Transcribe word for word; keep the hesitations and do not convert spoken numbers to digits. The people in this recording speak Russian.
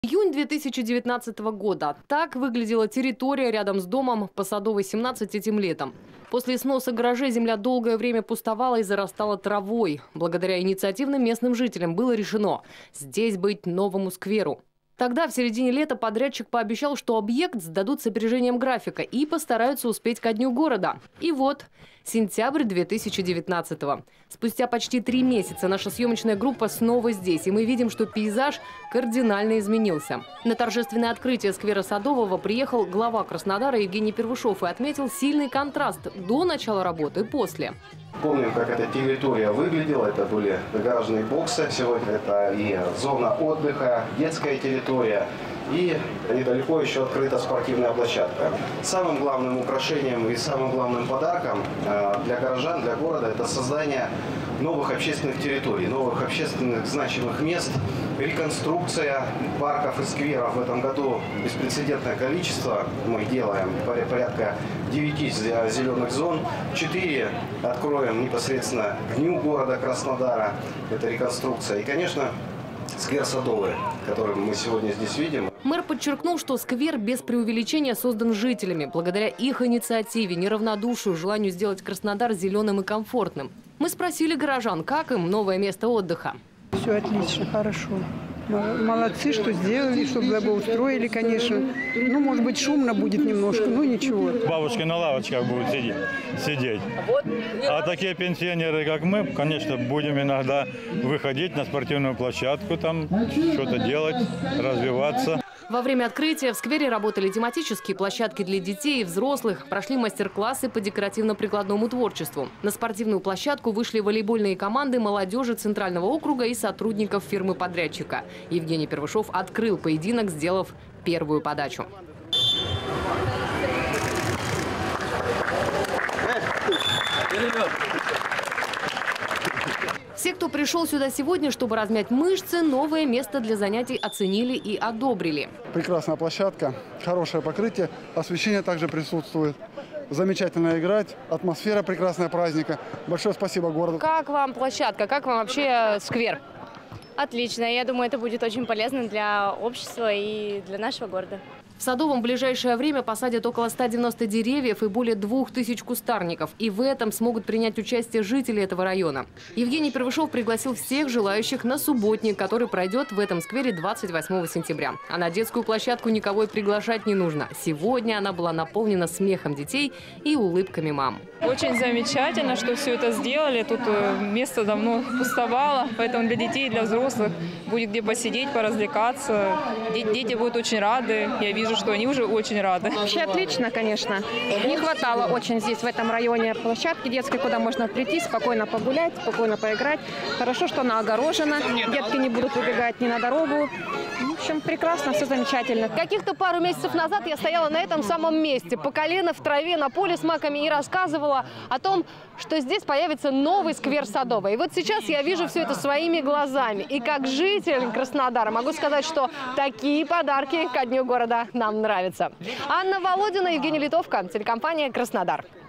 Июнь две тысячи девятнадцатого года. Так выглядела территория рядом с домом по Садовой, семнадцать этим летом. После сноса гаражей земля долгое время пустовала и зарастала травой. Благодаря инициативным местным жителям было решено здесь быть новому скверу. Тогда, в середине лета, подрядчик пообещал, что объект сдадут с опережением графика и постараются успеть ко дню города. И вот, сентябрь две тысячи девятнадцатого. Спустя почти три месяца наша съемочная группа снова здесь, и мы видим, что пейзаж кардинально изменился. На торжественное открытие сквера Садового приехал глава Краснодара Евгений Первушов и отметил сильный контраст до начала работы и после. Помним, как эта территория выглядела. Это были гаражные боксы. Сегодня это и зона отдыха, детская территория. И недалеко еще открыта спортивная площадка. Самым главным украшением и самым главным подарком для горожан, для города – это создание новых общественных территорий, новых общественных значимых мест, реконструкция парков и скверов. В этом году беспрецедентное количество. Мы делаем порядка девяти зеленых зон. Четыре откроем непосредственно к дню города Краснодара. Это реконструкция. И, конечно, сквер Садовый, который мы сегодня здесь видим. Мэр подчеркнул, что сквер без преувеличения создан жителями, благодаря их инициативе, неравнодушию, желанию сделать Краснодар зеленым и комфортным. Мы спросили горожан, как им новое место отдыха. Все отлично, хорошо. Молодцы, что сделали, что благоустроили, конечно. Ну, может быть, шумно будет немножко, но ничего. Бабушки на лавочках будут сидеть. сидеть. А такие пенсионеры, как мы, конечно, будем иногда выходить на спортивную площадку, там что-то делать, развиваться. Во время открытия в сквере работали тематические площадки для детей и взрослых, прошли мастер-классы по декоративно-прикладному творчеству. На спортивную площадку вышли волейбольные команды молодежи Центрального округа и сотрудников фирмы-подрядчика. Евгений Первушов открыл поединок, сделав первую подачу. Все, кто пришел сюда сегодня, чтобы размять мышцы, новое место для занятий оценили и одобрили. Прекрасная площадка, хорошее покрытие, освещение также присутствует. Замечательно играть, атмосфера прекрасная праздника. Большое спасибо городу. Как вам площадка, как вам вообще сквер? Отлично, я думаю, это будет очень полезно для общества и для нашего города. В Садовом в ближайшее время посадят около ста девяноста деревьев и более двух тысяч кустарников. И в этом смогут принять участие жители этого района. Евгений Первушов пригласил всех желающих на субботник, который пройдет в этом сквере двадцать восьмого сентября. А на детскую площадку никого и приглашать не нужно. Сегодня она была наполнена смехом детей и улыбками мам. Очень замечательно, что все это сделали. Тут место давно пустовало, поэтому для детей и для взрослых будет где посидеть, поразвлекаться. Дети будут очень рады. Я вижу, что они уже очень рады. Вообще отлично, конечно. Не хватало очень здесь, в этом районе, площадки детской, куда можно прийти, спокойно погулять, спокойно поиграть. Хорошо, что она огорожена, детки не будут выбегать ни на дорогу. В общем, прекрасно, все замечательно. Каких-то пару месяцев назад я стояла на этом самом месте, по колено в траве, на поле с маками, и рассказывала о том, что здесь появится новый сквер Садовый. И вот сейчас я вижу все это своими глазами. И как житель Краснодара могу сказать, что такие подарки ко дню города нам нравятся. Анна Володина, Евгений Литовка, телекомпания «Краснодар».